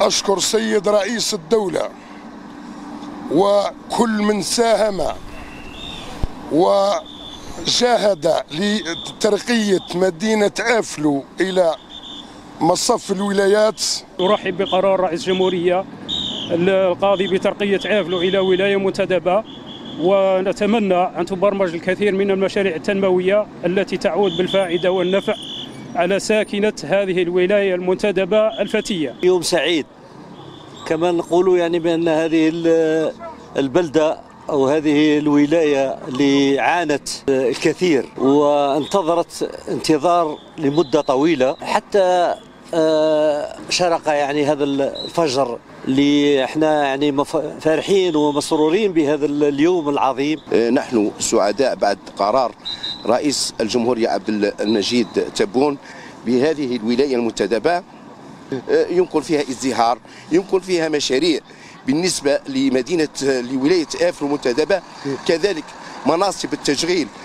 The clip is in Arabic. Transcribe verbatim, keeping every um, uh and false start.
أشكر سيد رئيس الدولة وكل من ساهم وجاهد لترقية مدينة آفلو إلى مصف الولايات. أرحب بقرار رئيس الجمهورية القاضي بترقية آفلو إلى ولاية منتدبة، ونتمنى أن تبرمج الكثير من المشاريع التنموية التي تعود بالفائدة والنفع على ساكنة هذه الولاية المنتدبة الفتية. يوم سعيد، كما نقول يعني بأن هذه البلدة أو هذه الولاية اللي عانت الكثير وانتظرت انتظار لمدة طويلة حتى شرق يعني هذا الفجر اللي احنا يعني فرحين ومسرورين بهذا اليوم العظيم. نحن سعداء بعد قرار رئيس الجمهورية عبد المجيد تبون بهذه الولاية المنتدبة، يمكن فيها ازدهار، يمكن فيها مشاريع بالنسبة لمدينة لولاية آفلو المنتدبة، كذلك مناصب التشغيل